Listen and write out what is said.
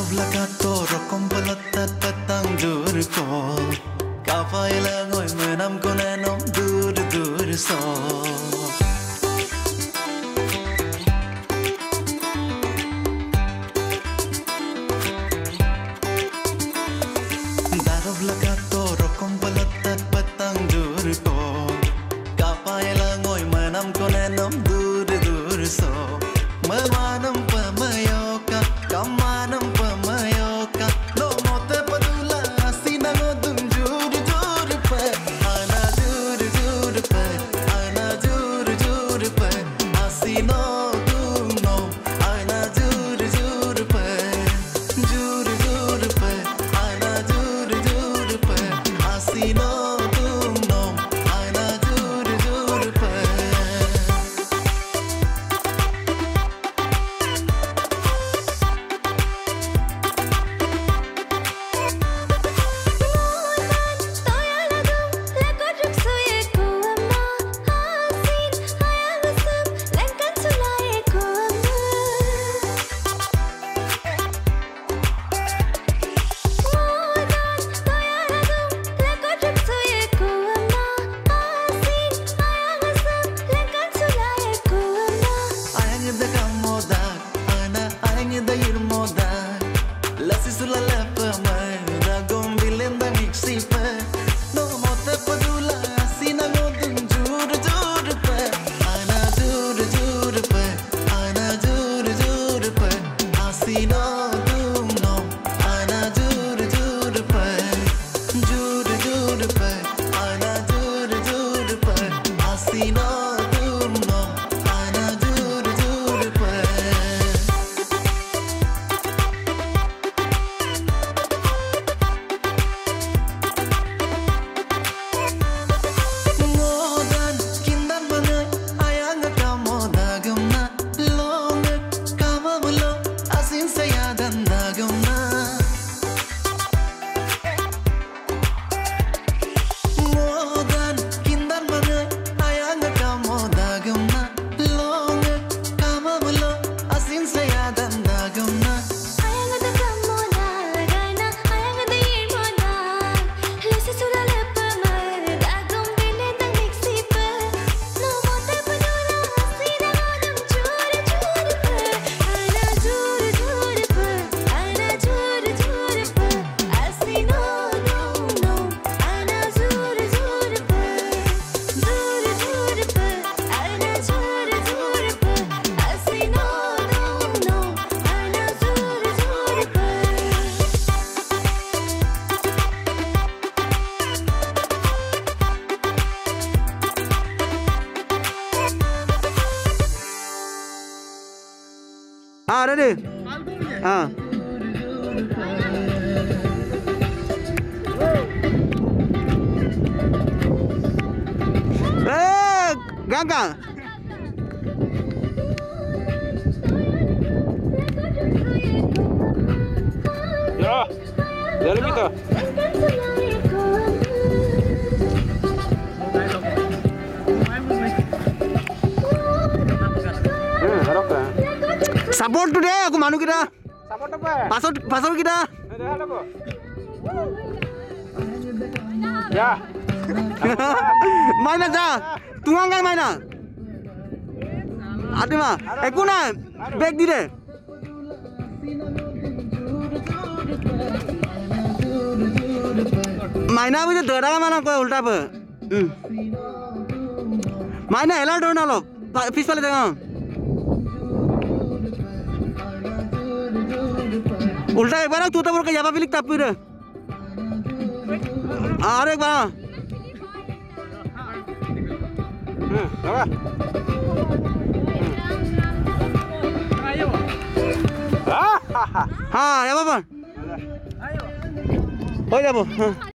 Lakato rokom palatat patang jur ko kapai langoi menam konenom dur dur so Darab lakato rokom palatat patang jur ko kapai langoi menam konenom dur dur so Memanam pamayoka kamanam pamayoka no mote padula asina no dum jur jur pe ana jur pe ana jur pe asino dum no ana jur pe ana jur pe asino dum no ana jur pe ready? Gagang. Ya, jalan kita. Support today aku manu kita. Support apa? Pasal kita. Ya. Maina ja. Tungang kan Maina. Adi mah. Aku na back di deh. Maina bisa dera mana kau ulta apa? Maina elar dona lo. Fish pale tengah. उल्टा एक बार तू तो बोल के जावा भी लिखता फिर और एक बार हाँ या बाबा हो जाबो